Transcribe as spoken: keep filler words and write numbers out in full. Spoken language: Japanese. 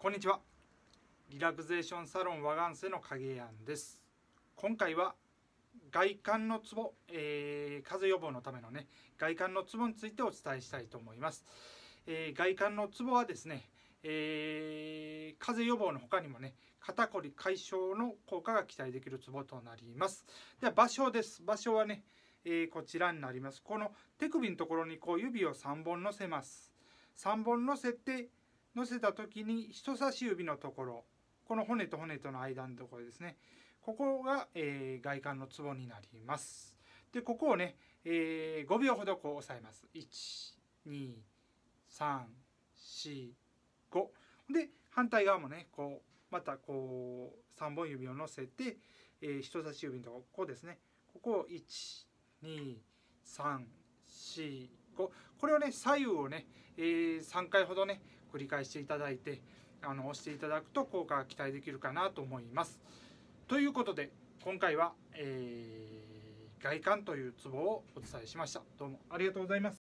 こんにちは。リラクゼーションサロン和顔瀬の影庵です。今回は外観のツボ、えー、風邪予防のためのね外観のツボについてお伝えしたいと思います。えー、外観のツボはですね、えー、風邪予防の他にもね肩こり解消の効果が期待できるツボとなります。では場所です。場所はね、えー、こちらになります。この手首のところにこう指をさんぼん乗せます。さんぼん乗せて乗せた時に人差し指のところ、この骨と骨との間のところですね、ここが、えー、外観のツボになります。でここをね、えー、ごびょうほどこう押さえます。いち、に、さん、し、ごで反対側もねこうまたこうさんぼん指を乗せて、えー、人差し指のところここですね、ここをいち、に、さん、し、ごこれをね左右をね、えー、さんかいほどね繰り返していただいてあの押していただくと効果が期待できるかなと思います。ということで今回は、えー、外観というツボをお伝えしました。どうもありがとうございます。